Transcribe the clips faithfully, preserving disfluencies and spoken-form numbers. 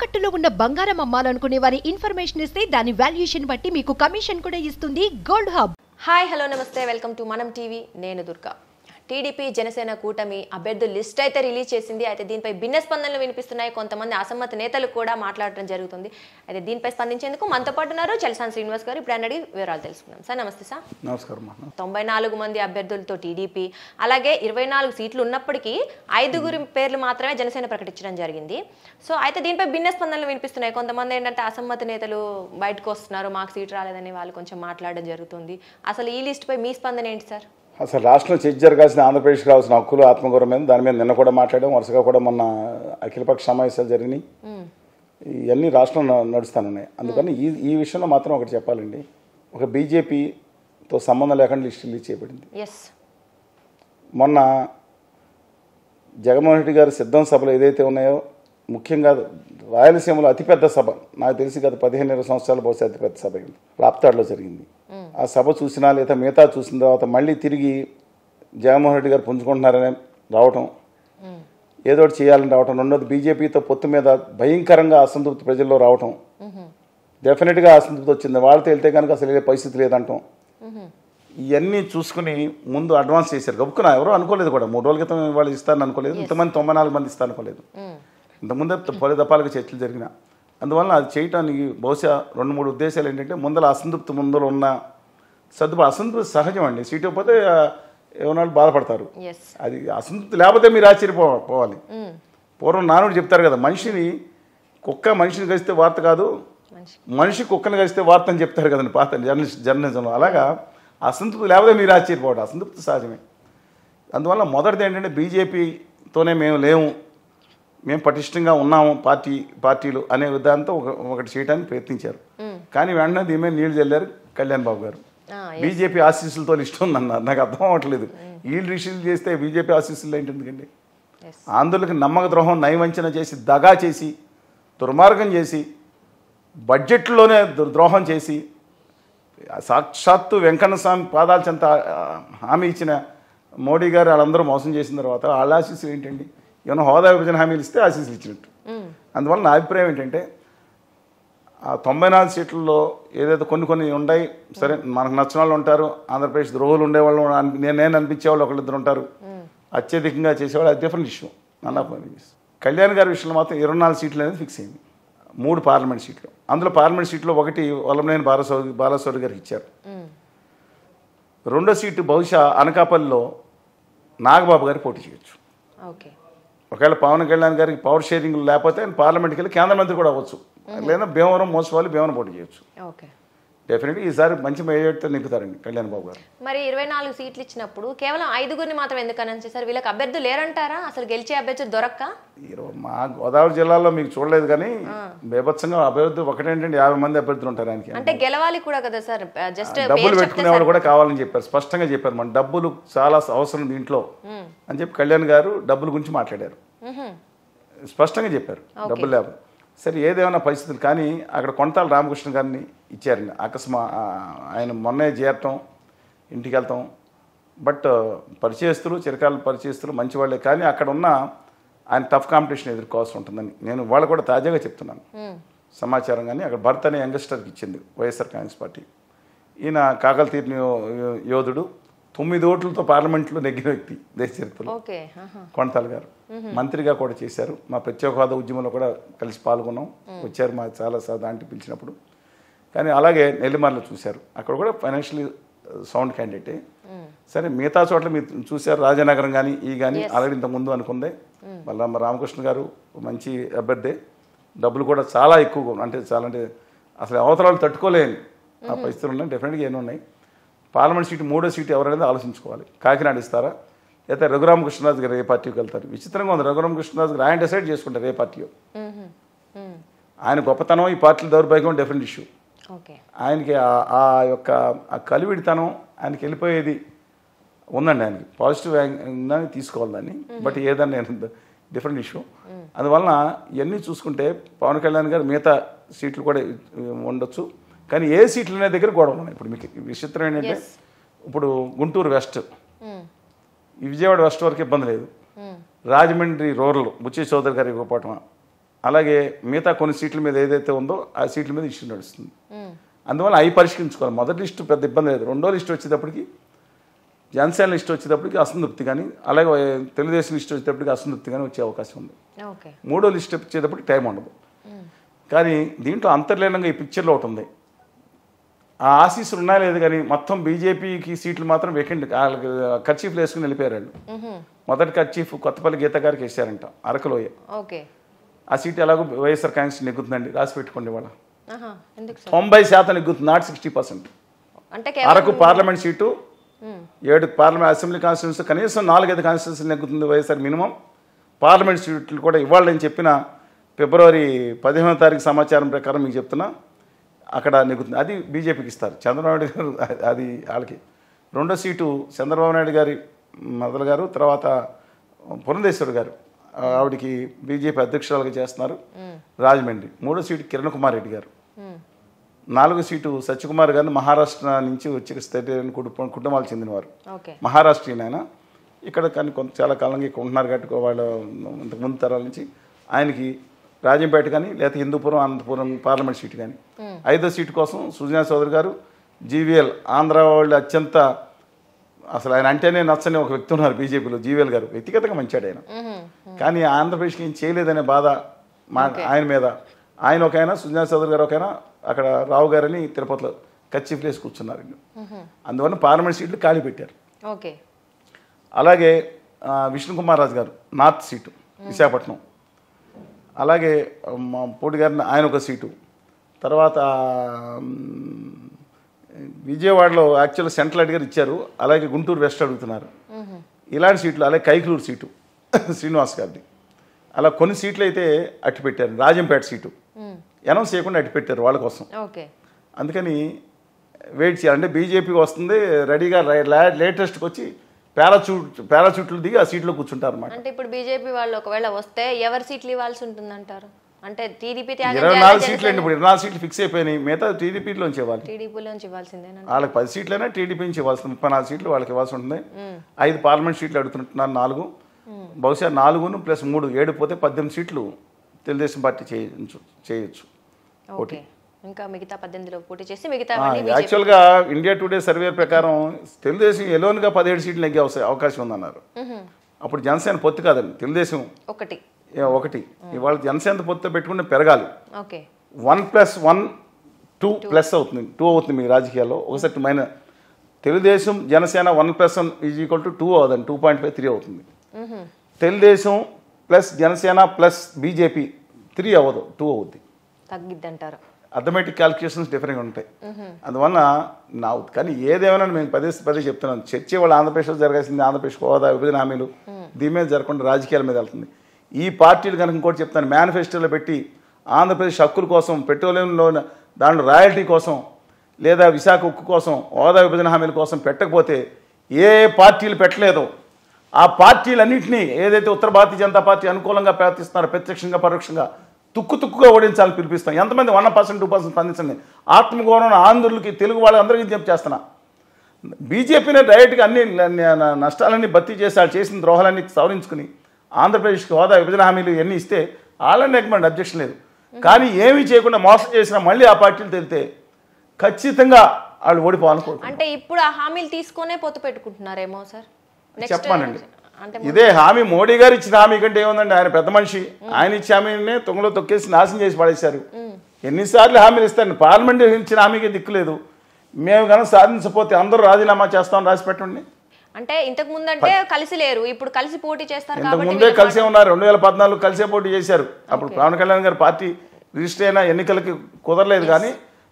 తాకట్టులో ఉన్న బంగారం అమ్మాలనుకునే వారి ఇన్ఫర్మేషన్ ఇస్తే దాని వాల్యుయేషన్ బట్టి మీకు కమిషన్ కూడా ఇస్తుంది గోల్డ్ హబ్. హాయ్ హలో నమస్తే వెల్కమ్ టు మనం టీవీ. నేను దుర్గా. టీడీపీ జనసేన కూటమి అభ్యర్థుల లిస్ట్ అయితే రిలీజ్ చేసింది. అయితే దీనిపై భిన్న స్పందనలు వినిపిస్తున్నాయి. కొంతమంది అసమ్మతి నేతలు కూడా మాట్లాడటం జరుగుతుంది. అయితే దీనిపై స్పందించేందుకు మనతో పాటు ఉన్నారు చలసాని శ్రీనివాస్ గారు. ఇప్పుడు అన్నది వివరాలు తెలుసుకుందాం. సార్ నమస్తే సార్. నమస్కారం. తొంభై నాలుగు మంది అభ్యర్థులతో టీడీపీ, అలాగే ఇరవై నాలుగు సీట్లు ఉన్నప్పటికీ ఐదుగురి పేర్లు మాత్రమే జనసేన ప్రకటించడం జరిగింది. సో అయితే దీనిపై భిన్న స్పందనలు వినిపిస్తున్నాయి. కొంతమంది ఏంటంటే అసమ్మతి నేతలు బయటకు వస్తున్నారు, మాకు సీటు రాలేదని వాళ్ళు కొంచెం మాట్లాడడం జరుగుతుంది. అసలు ఈ లిస్టుపై మీ స్పందన ఏంటి సార్? అసలు రాష్ట్రంలో చర్చ జరగాల్సిన ఆంధ్రప్రదేశ్కి రావాల్సిన హక్కులు ఆత్మగౌరవం మీద దాని మీద నిన్న కూడా మాట్లాడడం, వరుసగా కూడా మొన్న అఖిలపక్ష సమావేశాలు జరిగినాయి. ఇవన్నీ రాష్ట్రం నడుస్తానున్నాయి. అందుకని ఈ ఈ విషయంలో మాత్రం ఒకటి చెప్పాలండి. ఒక బీజేపీతో సంబంధం లేకుండా లిస్ట్ రిలీజ్ చేయబడింది. మొన్న జగన్మోహన్ రెడ్డి గారి సిద్ధం సభలు ఏదైతే ఉన్నాయో, ముఖ్యంగా రాయలసీమలో అతిపెద్ద సభ, నాకు తెలిసి గత పదిహేను ఇరవై సంవత్సరాల బహుశా అతిపెద్ద సభ రాప్తాడులో జరిగింది. ఆ సభ చూసినా లేదా మిగతా చూసిన తర్వాత మళ్ళీ తిరిగి జగన్మోహన్ రెడ్డి గారు పుంజుకుంటున్నారని రావటం, ఏదో ఒకటి చేయాలని రావటం, రెండోది బీజేపీతో పొత్తు మీద భయంకరంగా అసంతృప్తి ప్రజల్లో రావటం, డెఫినెట్గా అసంతృప్తి వచ్చింది. వాళ్ళతో వెళ్తే కనుక అసలు ఏ పరిస్థితి లేదంటాం. ఇవన్నీ చూసుకుని ముందు అడ్వాన్స్ చేశారు. గబుక్కున ఎవరో అనుకోలేదు కూడా, మూడు రోజుల క్రితం వాళ్ళు ఇస్తారని అనుకోలేదు, ఇంతమంది తొంభై నాలుగు మంది ఇస్తారు అనుకోలేదు. ఇంతకుముందే పలు దఫాలుగా చర్చలు జరిగిన అందువల్ల అది చేయటానికి బహుశా రెండు మూడు ఉద్దేశాలు ఏంటంటే, ముందర అసంతృప్తి ముందర ఉన్న సర్దుబాటు. అసంతృప్తి సహజం అండి, సీటు పోతే ఏమన్నా బాధపడతారు. అది అసంతృప్తి లేకపోతే మీరు ఆశ్చర్యపో పోవాలి. పూర్వం నానుడు చెప్తారు కదా, మనిషిని కుక్క మనిషిని కలిస్తే వార్త కాదు, మనిషి కుక్కని కలిస్తే వార్త అని చెప్తారు కదండి పాత జర్నలిస్ట్ జర్నలిజంలో. అలాగా అసంతృప్తి లేకపోతే మీరు ఆశ్చర్యపోవడం, అసంతృప్తి సహజమే. అందువల్ల మొదటిది ఏంటంటే, బీజేపీతోనే మేము లేము, మేము పటిష్టంగా ఉన్నాము పార్టీ పార్టీలు అనే విధానంతో ఒక ఒకటి చేయడానికి ప్రయత్నించారు. కానీ వెంటనే దీని నీళ్లు చల్లారు కళ్యాణ్ బాబు గారు. బీజేపీ ఆశీస్సులతో లిస్ట్ ఉందన్నారు. నాకు అర్థం అవ్వట్లేదు, వీళ్ళు రిసీవ్ చేస్తే బీజేపీ ఆశీస్సులు ఏంటి ఎందుకండి? ఆంధ్రులకి నమ్మక ద్రోహం, నయవంచన చేసి, దగా చేసి, దుర్మార్గం చేసి, బడ్జెట్లోనే ద్రోహం చేసి, సాక్షాత్తు వెంకన్న స్వామి పాదాల చెంత హామీ ఇచ్చిన మోడీ గారు వాళ్ళందరూ మోసం చేసిన తర్వాత వాళ్ళ ఆశీస్సులు ఏంటండి? ఏమైనా హోదా విభజన హామీలు ఇస్తే ఆశీస్సులు ఇచ్చినట్టు. అందువల్ల నా అభిప్రాయం ఏంటంటే, ఆ తొంభై నాలుగు సీట్లలో ఏదైతే కొన్ని కొన్ని ఉన్నాయి, సరే మనకు నచ్చిన వాళ్ళు ఉంటారు, ఆంధ్రప్రదేశ్ ద్రోహులు ఉండేవాళ్ళు, నేను నేను అనిపించేవాళ్ళు ఒకళ్ళిద్దరు ఉంటారు, అత్యధికంగా చేసేవాళ్ళు, అది డిఫరెంట్ ఇష్యూ. అన్న కళ్యాణ్ గారి విషయంలో మాత్రం ఇరవై నాలుగు సీట్లు అనేది ఫిక్స్ అయింది. మూడు పార్లమెంట్ సీట్లు, అందులో పార్లమెంట్ సీట్లో ఒకటి వల్లభనేని బాలశౌరి బాలశౌరి గారికి ఇచ్చారు. రెండో సీటు బహుశా అనకాపల్లిలో నాగబాబు గారు పోటీ చేయొచ్చు. ఒకవేళ పవన్ కళ్యాణ్ గారికి పవర్ షేరింగ్ లేకపోతే ఆయన పార్లమెంట్కి వెళ్ళి కేంద్ర మంత్రి కూడా అవ్వచ్చు, లేదా భీమవరం మోసవాలి భీమవరం పోటీ చేయొచ్చు. డెఫినెట్గా ఈసారి మంచి మెజారిటీతో నింపుతారండి కళ్యాణ్ బాబు గారు. మరి ఇరవై నాలుగు సీట్లు ఇచ్చినప్పుడు కేవలం ఐదుగురిని మాత్రం ఎందుకని సార్? వీళ్ళకి అభ్యర్థులు లేరంటారా? అసలు గెలిచే అభ్యర్థులు దొరక్క? మా గోదావరి జిల్లాలో మీకు చూడలేదు కానీ బేభత్సంగా అభ్యర్థులు ఒకటేంటంటే యాభై మంది అభ్యర్థులు ఉంటారు ఆయనకి. అంటే గెలవాలి కూడా కదా సార్, జస్ట్ డబ్బులు పెట్టుకునేవాళ్ళు కూడా కావాలని చెప్పారు, స్పష్టంగా చెప్పారు. మన డబ్బులు చాలా అవసరం దీంట్లో అని చెప్పి కళ్యాణ్ గారు డబ్బుల గురించి మాట్లాడారు, స్పష్టంగా చెప్పారు డబ్బులు లేవు. సరే ఏదేమైనా పరిస్థితులు, కానీ అక్కడ కొంతాల రామకృష్ణ గారిని ఇచ్చారండి. అకస్మా ఆయన మొన్నే చేరటం, ఇంటికి వెళ్తాం, బట్ పరిచయస్తులు చిరకాల పరిచయస్తులు మంచివాళ్ళే, కానీ అక్కడ ఉన్న ఆయన టఫ్ కాంపిటీషన్ ఎదుర్కోవాల్సి ఉంటుందని నేను వాళ్ళు కూడా తాజాగా చెప్తున్నాను సమాచారం. కానీ అక్కడ భర్త అనే యంగ్స్టర్కి ఇచ్చింది వైఎస్ఆర్ కాంగ్రెస్ పార్టీ. ఈయన కాకల తీరిన యోధుడు, తొమ్మిది ఓట్లతో పార్లమెంట్లో నెగ్గిన వ్యక్తి దేశ చరిత్రలో కొండతాల్ గారు. మంత్రిగా కూడా చేశారు. మా ప్రత్యేక హోదా ఉద్యమంలో కూడా కలిసి పాల్గొన్నాం, వచ్చారు మా చాలా దాంట్లో పిలిచినప్పుడు. కానీ అలాగే నెల్లిమర్లో చూశారు, అక్కడ కూడా ఫైనాన్షియలీ సౌండ్ క్యాండిడేటే. సరే మిగతా చోట్ల మీరు చూశారు, రాజనగరం కానీ ఈ కానీ ఆల్రెడీ ఇంత ముందు అనుకుందే. మళ్ళీ రామకృష్ణ గారు మంచి అభ్యర్థే, డబ్బులు కూడా చాలా ఎక్కువగా, అంటే చాలా అంటే అసలు అవతరాలు తట్టుకోలేని ఆ పరిస్థితులు ఉన్నాయి. డెఫినెట్గా ఎన్ని ఉన్నాయి. పార్లమెంట్ సీటు మూడో సీటు ఎవరైనా ఆలోచించుకోవాలి. కాకినాడ ఇస్తారా, అయితే రఘురామకృష్ణరాజు గారు ఏ పార్టీకి వెళ్తారు? విచిత్రంగా ఉంది. రఘురామకృష్ణరాజు గారు ఆయన డిసైడ్ చేసుకుంటారు ఏ పార్టీయో. ఆయన గొప్పతనం, ఈ పార్టీల దౌర్భాగ్యం డిఫరెంట్ ఇష్యూ. ఆయనకి ఆ యొక్క ఆ కలివిడితనం ఆయనకి వెళ్ళిపోయేది ఉందండి. ఆయనకి పాజిటివ్ యాంగిల్ తీసుకోవాలి దాన్ని, బట్ ఏదన్నా నేను డిఫరెంట్ ఇష్యూ. అందువలన ఇవన్నీ చూసుకుంటే పవన్ కళ్యాణ్ గారు మిగతా సీట్లు కూడా ఉండొచ్చు, కానీ ఏ సీట్లు అనే దగ్గర గొడవలు ఉన్నాయి. ఇప్పుడు మీకు విచిత్రం ఏంటంటే, ఇప్పుడు గుంటూరు వెస్ట్, విజయవాడ వెస్ట్ వరకు ఇబ్బంది లేదు, రాజమండ్రి రూరల్ బుచ్చి చౌదరి గారు ఇవ్వకపోవటం, అలాగే మిగతా కొన్ని సీట్ల మీద ఏదైతే ఉందో ఆ సీట్ల మీద ఇష్యూ నడుస్తుంది. అందువల్ల అవి పరిష్కరించుకోవాలి. మొదటి లిస్టు పెద్ద ఇబ్బంది లేదు. రెండో లిస్టు వచ్చేటప్పటికి జనసేన లిస్టు వచ్చేటప్పటికి అసంతృప్తి కానీ, అలాగే తెలుగుదేశం లిస్టు వచ్చేటప్పటికి అసంతృప్తి కానీ వచ్చే అవకాశం ఉంది. మూడో లిస్టు వచ్చేటప్పటికి టైం ఉండదు. కానీ దీంట్లో అంతర్లీనంగా ఈ పిక్చర్లో ఒకటి ఉంది. ఆ ఆశీస్సులు ఉన్నాయా లేదు కానీ మొత్తం బీజేపీకి సీట్లు మాత్రం వేకెంట్ కర్చీఫ్లు వేసుకుని వెళ్ళిపోయారు వాళ్ళు. మొదటి కర్చీఫ్ కొత్తపల్లి గీత గారికి వేసారంట అరకులోయ. ఆ సీట్ ఎలాగో వైఎస్ఆర్ కాంగ్రెస్ నెగ్గుతుందండి, రాసి పెట్టుకోండి. వాళ్ళ తొంభై శాతం నెగ్గుతుంది, not sixty percent. Araku parliament seat, ఏడు పార్లమెంట్ అసెంబ్లీ కాన్స్టిట్యూన్సీ, కనీసం నాలుగైదు కాన్స్టిట్యూన్సీ నెగ్గుతుంది వైఎస్ఆర్ మినిమం. పార్లమెంట్ సీట్లు కూడా ఇవాళ నేను చెప్పిన ఫిబ్రవరి పదిహేనో తారీఖు సమాచారం ప్రకారం మీకు చెప్తున్నా అక్కడ నెగ్గుతుంది. అది బీజేపీకి ఇస్తారు. చంద్రబాబు నాయుడు గారు అది వాళ్ళకి. రెండో సీటు చంద్రబాబు నాయుడు గారి మొదలు గారు, తర్వాత పురంధేశ్వరి గారు, ఆవిడికి బీజేపీ అధ్యక్షురాలుగా చేస్తున్నారు రాజమండ్రి. మూడో సీటు కిరణ్ కుమార్ రెడ్డి గారు. నాలుగో సీటు సత్యకుమార్ గారిని మహారాష్ట్ర నుంచి వచ్చి స్టేట్ కుటుంబాలకు చెందినవారు, మహారాష్ట్రీయన్ ఆయన. ఇక్కడ కానీ కొంత చాలా కాలంగా ఇక్కడ ఉంటున్నారు కాబట్టి వాళ్ళు ఇంతకు ముందు తరాల నుంచి ఆయనకి రాజంపేట కానీ లేకపోతే హిందూపురం అనంతపురం పార్లమెంట్ సీటు కానీ. ఐదో సీటు కోసం సుజనా చౌదరి గారు, జీవీఎల్ ఆంధ్ర వాళ్ళు అత్యంత అసలు ఆయన అంటేనే నచ్చని ఒక వ్యక్తి ఉన్నారు బీజేపీలో, జీవీఎల్ గారు. వ్యక్తిగతంగా మంచాడు ఆయన, కానీ ఆంధ్రప్రదేశ్కి ఏం చేయలేదనే బాధ మా ఆయన మీద. ఆయన ఒక ఆయన, సుజనా చౌదరి గారు ఒక ఆయన, అక్కడ రావు గారని తిరుపతిలో కచ్చి ప్లేస్ కూర్చున్నారు. అందువల్ల పార్లమెంట్ సీట్లు ఖాళీ పెట్టారు. అలాగే విష్ణుకుమార్ రాజు గారు నార్త్ సీటు విశాఖపట్నం. అలాగే మా పోటీ గారిని ఆయన ఒక సీటు. తర్వాత విజయవాడలో యాక్చువల్గా సెంట్రల్ అడిగారు ఇచ్చారు, అలాగే గుంటూరు వెస్ట్ అడుగుతున్నారు. ఇలాంటి సీట్లు, అలాగే కైకలూరు సీటు శ్రీనివాస్ గారిది. అలా కొన్ని సీట్లు అయితే అట్టి పెట్టారు. రాజంపేట సీటు అనౌన్స్ చేయకుండా అట్టి పెట్టారు వాళ్ళ కోసం. అందుకని వెయిట్ చేయాలి. అంటే బీజేపీకి వస్తుంది రెడీగా లేటెస్ట్కి వచ్చి పారాచూట్ పారాచూట్లు దిగి ఆ సీట్లో కూర్చుంటారు అన్నమాట. అంటే ఇప్పుడు బీజేపీ వాళ్ళు ఒకవేళ వస్తే ఎవరు సీట్లు ఇవ్వాల్సి ఉంటుందంటారు? అంటే టీడీపీ ఇరవై నాలుగు సీట్లు అండి, ఇప్పుడు ఇరవై నాలుగు సీట్లు ఫిక్స్ అయిపోయినాయి. మిగతా టీడీపీలోంచి ఇవ్వాలి. టీడీపీలోంచి ఇవ్వాల్సిందేనా? వాళ్ళకి పది సీట్లైనా టీడీపీ నుంచి ఇవ్వాల్సింది. ముప్పై నాలుగు సీట్లు వాళ్ళకి ఇవ్వాల్సి ఉంటుంది. ఐదు పార్లమెంట్ సీట్లు అడుగుతుంటున్నారు, నాలుగు. బహుశా నాలుగును ప్లస్ మూడు ఏడు పోతే పద్దెనిమిది సీట్లు తెలుగుదేశం పార్టీ చేయొచ్చు చేయొచ్చు ఓకే. ఇంకా మిగతా పద్దెనిమిదిలో పోటీ చేసి మిగతా యాక్చువల్గా ఇండియా టుడే సర్వే ప్రకారం తెలుగుదేశం ఎలోన్గా పదిహేడు సీట్లు నెగ్గే అవకాశం ఉందన్నారు. అప్పుడు జనసేన పొత్తు కాదండి, తెలుగుదేశం ఒకటి ఒకటి. ఇవాళ జనసేన పొత్తు పెట్టుకుంటే పెరగాలి. Okay, one plus one two plus అవుతుంది, టూ అవుతుంది మీ రాజకీయాల్లో. ఒకసారి minus Telugu Desam Janasena one plus one is equal to two అవుతుంది, టూ పాయింట్ ఫైవ్ త్రీ అవుతుంది. Telugu Desam plus Janasena plus BJP three అవ్వదు, టూ అవుద్ది, తగ్గిద్ది అంటారు. అథమెటిక్ క్యాలిక్యులేషన్స్ డిఫరెంట్గా ఉంటాయి. అందువల్ల నా కానీ ఏదేమైనా మేము పదే పదే చెప్తున్నాను, చర్చ వాళ్ళు ఆంధ్రప్రదేశ్లో జరగాల్సింది ఆంధ్రప్రదేశ్ హోదా విభజన హామీలు దీని మీద జరగకుండా రాజకీయాల మీద వెళ్తుంది. ఈ పార్టీలు కనుక ఇంకోటి చెప్తాను, మేనిఫెస్టోలో పెట్టి ఆంధ్రప్రదేశ్ హక్కుల కోసం, పెట్రోలియంలో దాంట్లో రాయల్టీ కోసం లేదా విశాఖ ఉక్కు కోసం, హోదా విభజన హామీల కోసం పెట్టకపోతే ఏ పార్టీలు పెట్టలేదో ఆ పార్టీలన్నింటినీ ఏదైతే ఉత్తర భారతీయ జనతా పార్టీ అనుకూలంగా ప్రవర్తిస్తున్నారో ప్రత్యక్షంగా పరోక్షంగా తుక్కు తుక్కుగా ఓడించాలని పిలిపిస్తాం. ఎంతమంది వన్ పర్సెంట్ టూ పర్సెంట్ స్పందించండి. ఆత్మగౌరవం ఆంధ్రులకి తెలుగు వాళ్ళందరికీ చెప్పి చేస్తున్నా. బీజేపీనే డైరెక్ట్గా అన్ని నష్టాలన్నీ భర్తీ చేసి వాళ్ళు చేసిన ద్రోహాలన్నీ సవరించుకుని ఆంధ్రప్రదేశ్కి హోదా విభజన హామీలు ఇవన్నీ ఇస్తే వాళ్ళని రికమెండ్ అబ్జెక్షన్ లేదు. కానీ ఏమీ చేయకుండా మోసం చేసినా మళ్ళీ ఆ పార్టీలు తెలితే ఖచ్చితంగా వాళ్ళు ఓడిపోవాలనుకుంటున్నారు. అంటే ఇప్పుడు ఆ హామీలు తీసుకునే పొత్తు పెట్టుకుంటున్నారేమో సార్ చెప్పానండి. ఇదే హామీ మోడీ గారు ఇచ్చిన హామీ కంటే ఏముందండి, ఆయన పెద్ద మనిషి, ఆయన ఇచ్చే హామీనే తొంగలో తొక్కేసి నాశనం చేసి పడేశారు. ఎన్నిసార్లు హామీలు ఇస్తాను, పార్లమెంట్ ఇచ్చిన హామీకి దిక్కులేదు. మేము కనుక సాధించకపోతే అందరూ రాజీనామా చేస్తామని రాసి పెట్టండి. అంటే ఇంతకు ముందు అంటే కలిసి లేరు, ఇప్పుడు కలిసి పోటీ చేస్తారు. ఇంతకు ముందే కలిసే ఉన్నారు, రెండు వేల పద్నాలుగు కలిసే పోటీ చేశారు. అప్పుడు పవన్ కళ్యాణ్ గారు పార్టీ రిజిస్టర్ అయినా ఎన్నికలకి కుదరలేదు, కానీ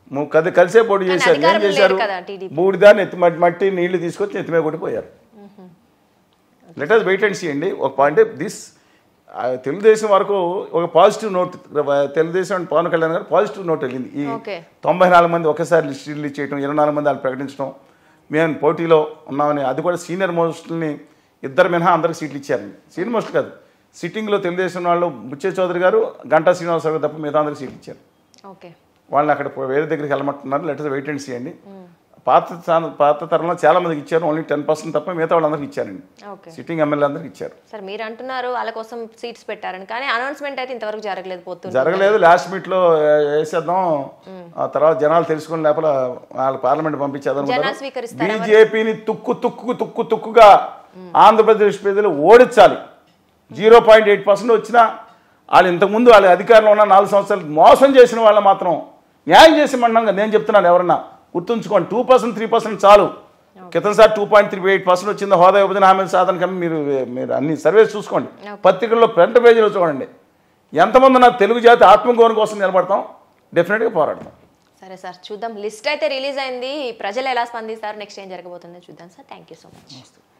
కలిసే పోటీ చేశారు. ఏం చేశారు, బూడిదాన్ని ఎత్తి మట్టి మట్టి నీళ్లు తీసుకొచ్చి ఎత్తిమే కొట్టిపోయారు. Let us wait and see అండి. ఒక పాయింట్ దిస్ తెలుగుదేశం వరకు ఒక positive note, Telugu Desam and Pawan Kalyan గారు పాజిటివ్ నోట్ వెళ్ళింది. ఈ తొంభై నాలుగు మంది ఒకసారి లిస్ట్ రిలీజ్ చేయడం, ఇరవై నాలుగు మంది వాళ్ళు ప్రకటించడం, మేము పోటీలో ఉన్నామని, అది కూడా సీనియర్ మోస్ట్ని ఇద్దరు మినహా అందరికి సీట్లు ఇచ్చారండి. సీనియర్ మోస్ట్ కాదు, సిట్టింగ్లో తెలుగుదేశం వాళ్ళు బుచ్చే చౌదరి గారు, గంటా శ్రీనివాసరావు గారు తప్ప మిగతా అందరికి సీట్లు ఇచ్చారు. వాళ్ళని అక్కడ వేరే దగ్గరికి వెళ్ళమంటున్నారు. Let us wait and see అండి. పాత స్థాన- పాత తరంలో చాలా మందికి ఇచ్చారు, ఓన్లీ టెన్ పర్సెంట్ తప్ప మిగతా వాళ్ళందరికీ ఇచ్చారండి. ఓకే సిట్టింగ్ ఎమ్మెల్యే అందరికి ఇచ్చారు. సార్ మీరు అంటున్నారు వాళ్ళ కోసం సీట్స్ పెట్టారని, కానీ అనౌన్స్మెంట్ అయితే ఇంతవరకు జరగలేదు. పోతుంది జరగలేదు. లాస్ట్ మీట్లో వేసేద్దాం, ఆ తర్వాత జనాలు తెలుసుకుని లేకపోతే వాళ్ళు పార్లమెంట్ పంపించేద్దాం. జనాలు స్వీకరిస్తారా? బీజేపీని తుక్కు తుక్కు తుక్కు తుక్కుగా ఆంధ్రప్రదేశ్ ప్రజలు ఓడించాలి. జీరో పాయింట్ ఎయిట్ పర్సెంట్ వచ్చినా వాళ్ళు ఇంతకుముందు వాళ్ళ అధికారంలో ఉన్న నాలుగు సంవత్సరాలు మోసం చేసిన వాళ్ళు మాత్రం న్యాయం చేసి మన్నాగా నేను చెప్తున్నాను. ఎవరన్నా గుర్తుంచుకోండి, టూ పర్సెంట్ త్రీ పర్సెంట్ చాలు. క్రితంసారి two point three eight percent వచ్చింది హోదా విభజన హామీల సాధన కన్నా. మీరు మీరు అన్ని సర్వేస్ చూసుకోండి, పత్రికల్లో ఫ్రంట్ పేజీలో చూడండి. ఎంతమంది నా తెలుగు జాతి ఆత్మగౌరవం కోసం నిలబడతాం, డెఫినెట్గా పోరాడతాం. సరే సార్, చూద్దాం. లిస్ట్ అయితే రిలీజ్ అయింది, ప్రజలు ఎలా స్పందిస్తారు, నెక్స్ట్ ఏం జరగబోతుందో చూద్దాం sir. Thank you so much.